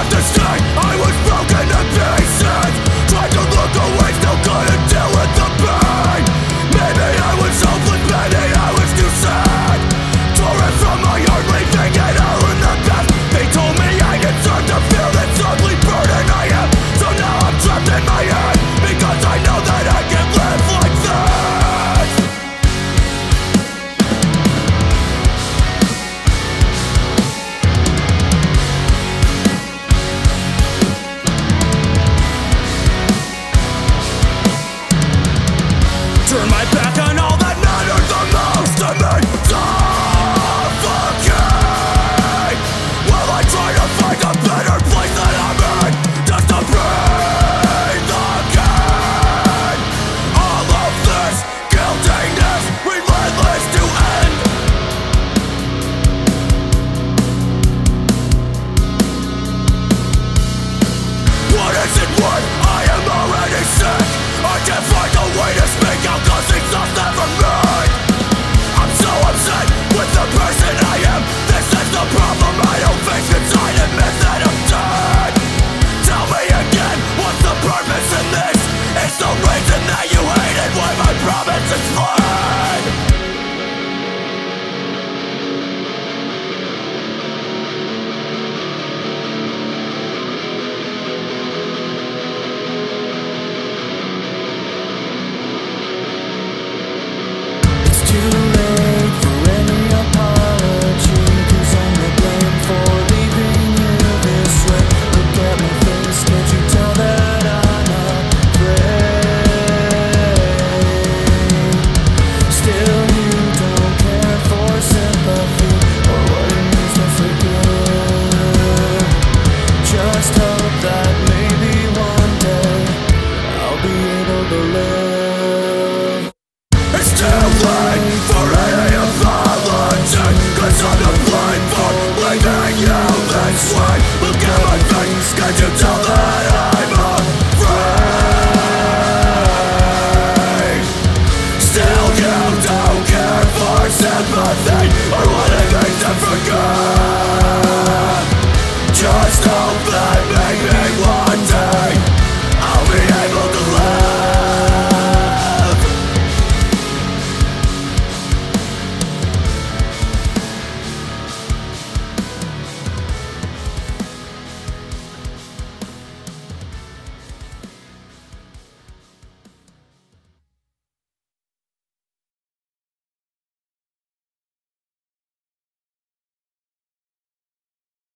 Turn my back on all that mattered the most to me. Suffocate while I try to find a better place that I'm in, just to breathe again. All of this guiltiness, relentless to end. What is it worth? I am already sick. I can't find a way to speak out, cause it's not there for me. I'm so upset with the person I am. This is the problem I don't face, cause I admit that I'm dead. Tell me again, what's the purpose in this? It's the reason that you hated why my promises fled. Too late for any apology, cause I'm to blame for leaving you this way. Look at my face, can't you tell that I'm afraid? Still you don't care for sympathy or what it means to forgive. Just hope that maybe one day I'll be able to live. It's too late for any apology, cause I'm to blame for leaving you this way. Look at my face, can't you tell that I'm afraid? Still you don't care for sympathy or what it means to forgive. Just hope that maybe one